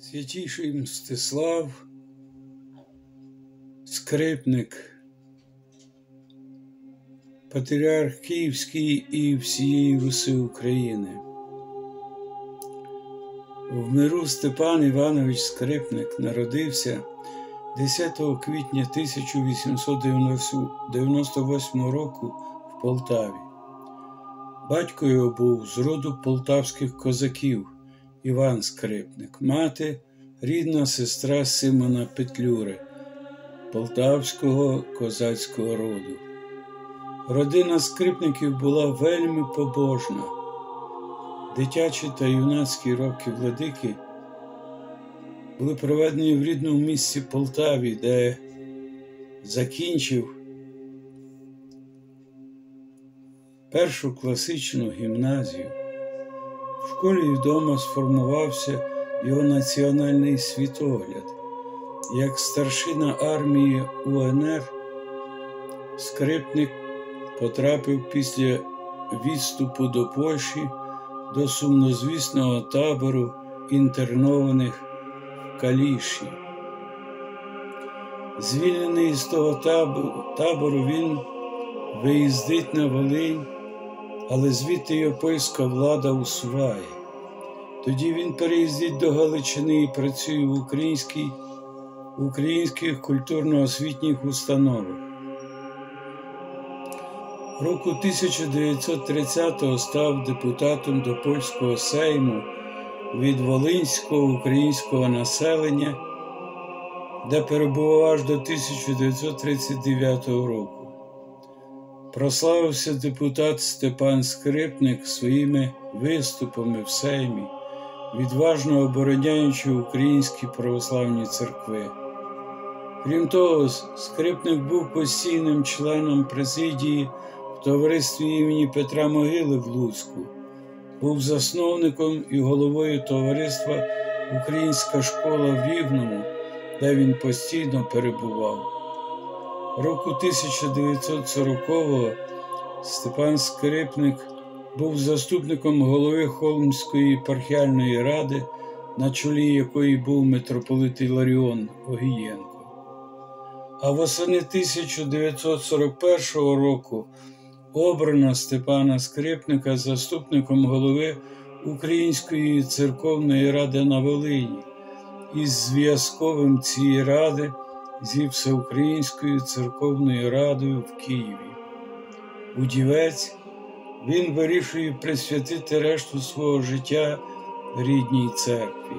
Святійший Мстислав, скрипник, патріарх Київський і всієї Руси України. В миру Степан Іванович Скрипник народився 10 квітня 1898 року в Полтаві. Батько його був з роду полтавських козаків Іван Скрипник, мати – рідна сестра Симона Петлюри, полтавського козацького роду. Родина Скрипників була вельми побожна. Дитячі та юнацькі роки владики були проведені в рідному місті Полтаві, де закінчив першу класичну гімназію. В школі і вдома сформувався його національний світогляд. Як старшина армії УНР, Скрипник потрапив після відступу до Польщі до сумнозвісного табору інтернованих в Каліші. Звільнений з того табору, він виїздить на Волинь, але звідти його польська влада усуває. Тоді він переїздить до Галичини і працює в українських культурно-освітніх установах. Року 1930-го став депутатом до польського сейму від волинського українського населення, де перебував аж до 1939 року. Прославився депутат Степан Скрипник своїми виступами в Сеймі, відважно обороняючи українські православні церкви. Крім того, Скрипник був постійним членом президії в товаристві імені Петра Могили в Луцьку, був засновником і головою товариства «Українська школа» в Рівному, де він постійно перебував. Року 1940-го Степан Скрипник був заступником голови Холмської єпархіальної ради, на чолі якої був митрополит Іларіон Огієнко. А восени 1941 року обрано Степана Скрипника заступником голови Української церковної ради на Волині із зв'язковим цієї ради зі Всеукраїнською церковною радою в Києві. Удівець, він вирішує присвятити решту свого життя рідній церкві.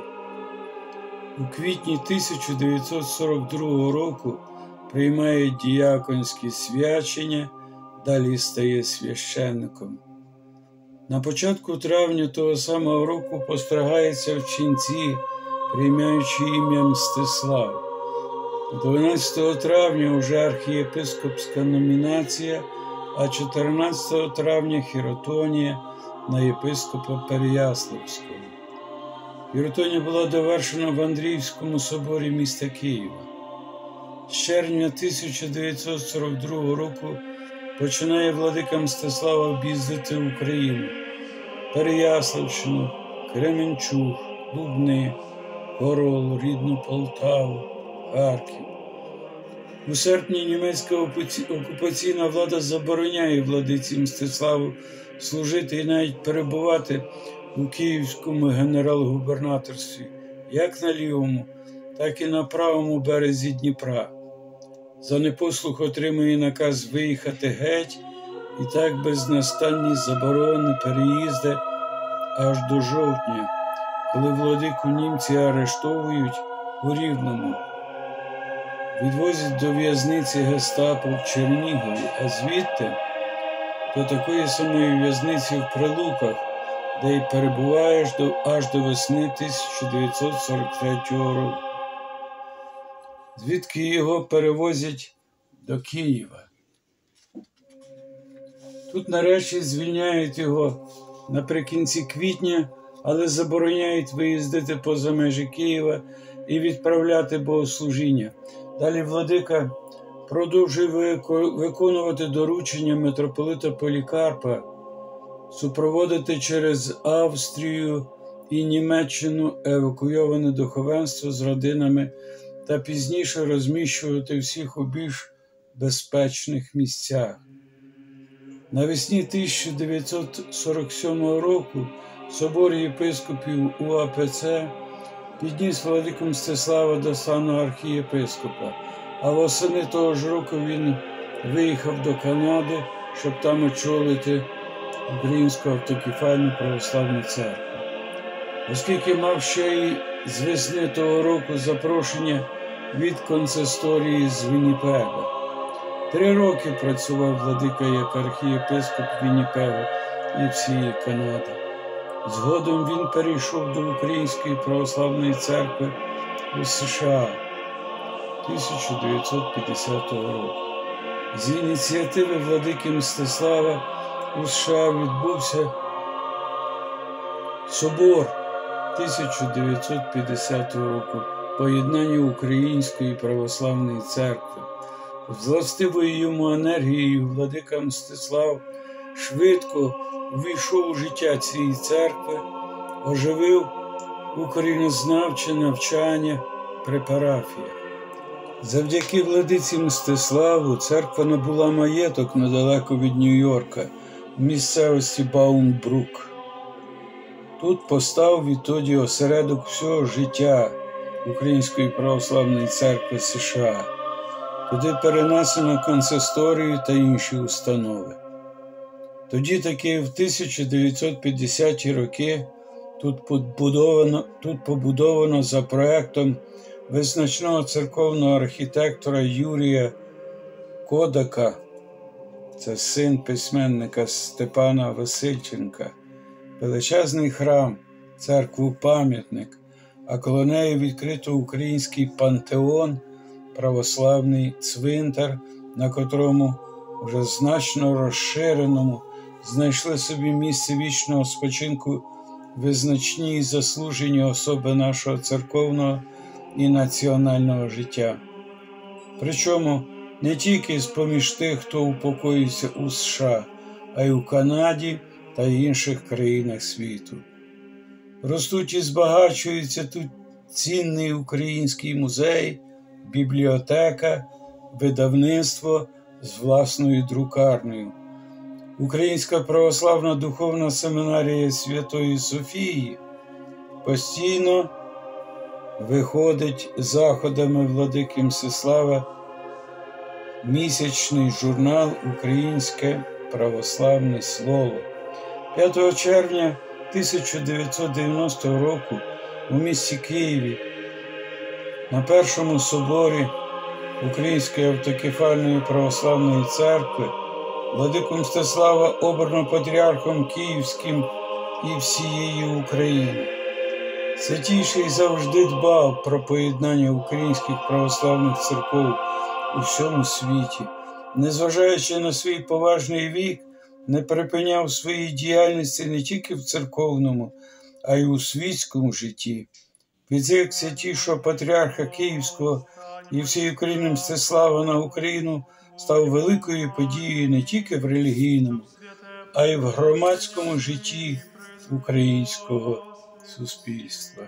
У квітні 1942 року приймає діяконське свячення, далі стає священником. На початку травня того самого року постригається в ченці, приймаючи ім'я Мстислав. 12 травня вже архієпископська номінація, а 14 травня хіротонія на єпископа Переяславського. Хіротонія була довершена в Андріївському соборі міста Києва. З червня 1942 року починає владика Мстислав об'їздити Україну, Переяславщину, Кременчуг, Лубни, Орол, рідну Полтаву, Харків. У серпні німецька окупаційна влада забороняє владиці Мстиславу служити і навіть перебувати у Київському генерал-губернаторстві як на лівому, так і на правому березі Дніпра. За непослух отримує наказ виїхати геть, і так безнастанні заборони переїзди аж до жовтня, коли владику німці арештовують у Рівному. Відвозять до в'язниці гестапо в Чернігові, а звідти до такої самої в'язниці в Прилуках, де й перебуває аж до весни 1943 року. Звідки його перевозять до Києва. Тут нарешті звільняють його наприкінці квітня, але забороняють виїздити поза межі Києва і відправляти богослужіння. Далі владика продовжує виконувати доручення митрополита Полікарпа, супроводити через Австрію і Німеччину евакуйоване духовенство з родинами та пізніше розміщувати всіх у більш безпечних місцях. Навесні 1947 року собор єпископів УАПЦ підніс владику Мстислава до сану архієпископа, а восени того ж року він виїхав до Канади, щоб там очолити Українську автокефальну православну церкву. Оскільки мав ще й з весни того року запрошення від консисторії з Вінніпега. 3 роки працював владика як архієпископ Вінніпегу і всієї Канади. Згодом він перейшов до Української православної церкви у США 1950 року. З ініціативи владики Мстислава у США відбувся собор 1950 року поєднання Української православної церкви. З властивою йому енергією владика Мстислав швидко увійшов у життя цієї церкви, оживив українознавче навчання при парафіях. Завдяки владиці Мстиславу церква набула маєток недалеко від Нью-Йорка, в місцевості Баумбрук. Тут постав відтоді осередок всього життя Української православної церкви США. Туди перенесено консисторію та інші установи. Тоді таки в 1950-ті роки тут побудовано за проектом визначного церковного архітектора Юрія Кодака, це син письменника Степана Васильченка, величезний храм, церкву-пам'ятник, а коло неї відкрито український пантеон, православний цвинтар, на котрому вже значно розширеному знайшли собі місце вічного спочинку визначні і заслужені особи нашого церковного і національного життя. Причому не тільки з-поміж тих, хто упокоївся у США, а й у Канаді та інших країнах світу. Ростуть і збагачуються тут цінний український музей, бібліотека, видавництво з власною друкарнею. Українська православна духовна семінарія Святої Софії постійно виходить заходами владики Мстислава місячний журнал «Українське православне слово». 5 червня 1990 року у місті Києві на Першому соборі Української автокефальної православної церкви владику Мстислава обрано патріархом Київським і всієї України. Святійший завжди дбав про поєднання українських православних церков у всьому світі. Незважаючи на свій поважний вік, не припиняв своєї діяльності не тільки в церковному, а й у світському житті. Візит святішого патріарха Київського і всієї України Мстислава на Україну став великою подією не тільки в релігійному, а й в громадському житті українського суспільства.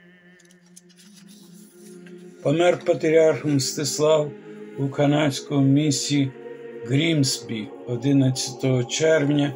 Помер патріарх Мстислав у канадському місті Грімсбі 11 червня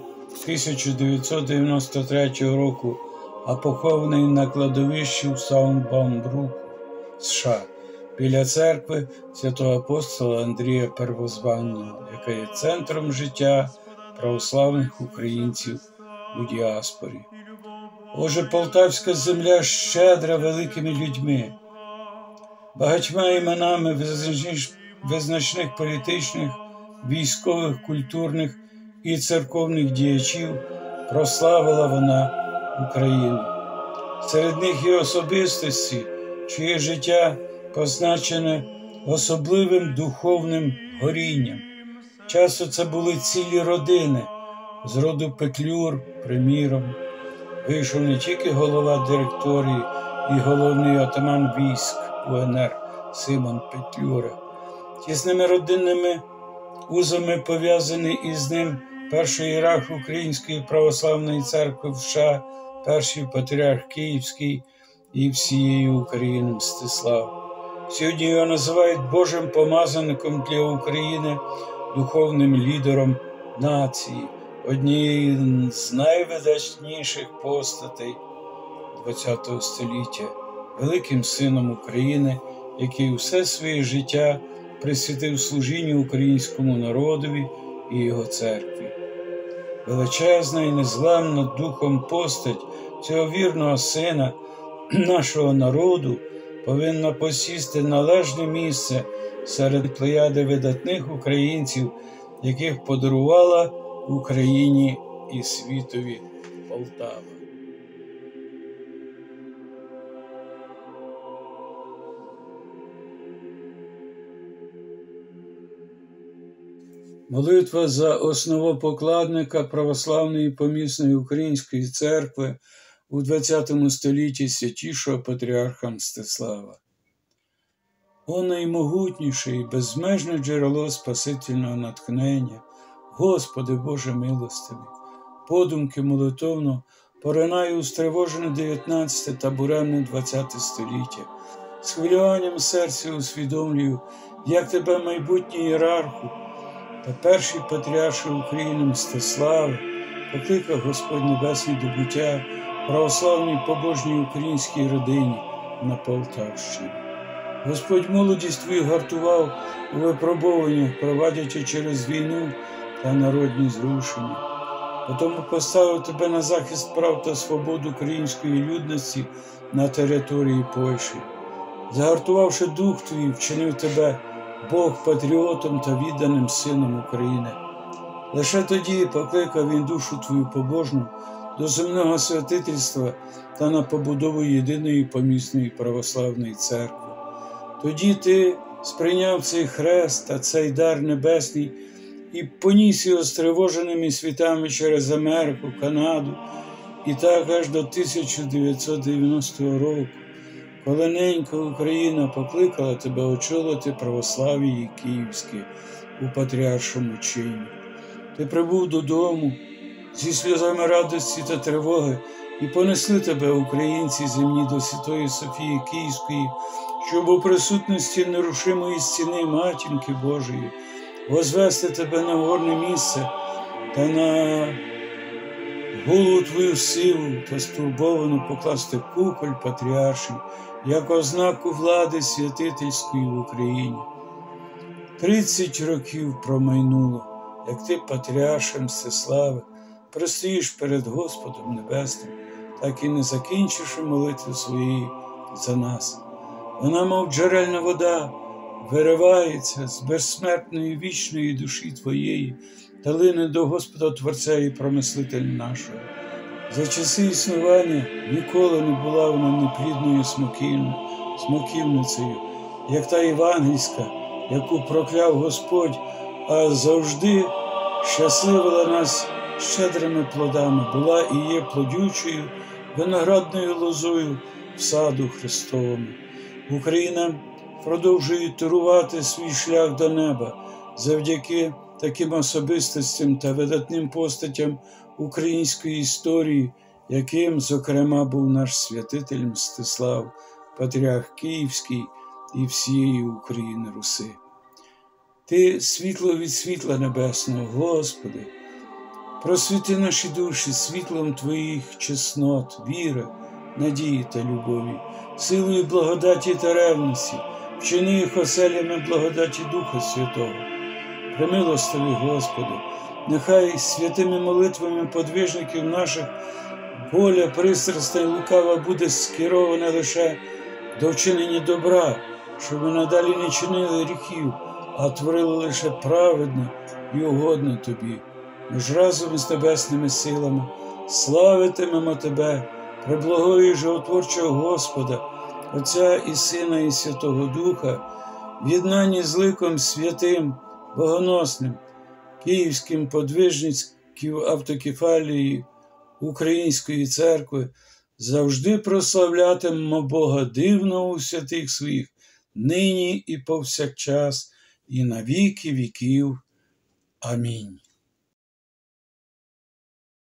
1993 року, а похований на кладовищі в Саутбаумбруку, США, біля церкви святого апостола Андрія Первозванного, яка є центром життя православних українців у діаспорі. Отже, полтавська земля щедра великими людьми, багатьма іменами визначних політичних, військових, культурних і церковних діячів прославила вона Україну. Серед них є особистості, чиє життя позначене особливим духовним горінням. Часто це були цілі родини, з роду Петлюр, приміром. Вийшов не тільки голова директорії і головний отаман військ УНР Симон Петлюра. Тісними родинними узами пов'язаний із ним перший ієрарх Української православної церкви в США перший патріарх Київський і всієї України Мстислав. Сьогодні його називають Божим помазаником для України, духовним лідером нації, однією з найвидатніших постатей ХХ століття, великим сином України, який усе своє життя присвятив служінню українському народові і його церкві. Величезна і незламна духом постать цього вірного сина нашого народу повинна посісти належне місце серед плеяди видатних українців, яких подарувала Україні і світові Полтава. Молитва за основопокладника православної помісної української церкви у ХХ столітті святішого патріарха Мстислава. О наймогутніше і безмежне джерело спасительного натхнення, Господи Боже милостивий, подумки молитовно поринаю у стривожене 19 та буремне 20 століття. З хвилюванням серця усвідомлюю, як тебе майбутній ієрарху та перший патріарх України Мстислав покликав Господь Небесний до буття православній побожній українській родині на Полтавщині. Господь молодість твою гартував у випробуваннях, провадячи через війну та народні зрушення. Потому поставив тебе на захист прав та свобод української людності на території Польщі. Загартувавши дух твій, вчинив тебе Бог патріотом та відданим сином України. Лише тоді покликав він душу твою побожну до земного святительства та на побудову єдиної помісної православної церкви. Тоді ти сприйняв цей хрест та цей дар небесний і поніс його стривоженими світами через Америку, Канаду і так аж до 1990 року, коли ненька Україна покликала тебе очолити православ'я Київське у патріаршому чині. Ти прибув додому зі сльозами радості та тривоги, і понесли тебе українці земні до Святої Софії Київської, щоб у присутності нерушимої стіни Матінки Божої возвести тебе на горне місце та на голову твою сиву та стурбовану покласти куколь патріарший, як ознаку влади святительської в Україні. 30 років промайнуло, як ти, патріарше Мстиславе, простоїш перед Господом Небесним, так і не закінчивши молитви своєї за нас. Вона, мов джерельна вода, виривається з безсмертної вічної душі твоєї та лине до Господа Творця і Промислителя нашого. За часи існування ніколи не була вона неплідною смоківницею, як та євангельська, яку прокляв Господь, а завжди щасливила нас щедрими плодами, була і є плодючою виноградною лозою в саду Христовому. Україна продовжує турувати свій шлях до неба завдяки таким особистостям та видатним постатям української історії, яким, зокрема, був наш святитель Мстислав, патріарх Київський і всієї України Руси. Ти світло від світла небесного, Господи, просвіти наші душі світлом Твоїх чеснот, віри, надії та любові, силою благодаті та ревності, вчини їх оселями благодаті Духа Святого. Премилостивий, Господи, нехай святими молитвами подвижників наших воля пристрасна і лукава буде скерована лише до вчинення добра, щоб ми надалі не чинили гріхів, а творили лише праведне і угодне Тобі. Ми ж разом з небесними силами славитимемо Тебе, преблагого і животворчого Господа, Отця і Сина і Святого Духа, в єднанні з ликом святим, богоносним, Київським подвижницьким автокефалії Української церкви, завжди прославлятимемо Бога дивного у святих своїх, нині і повсякчас, і на віки віків. Амінь.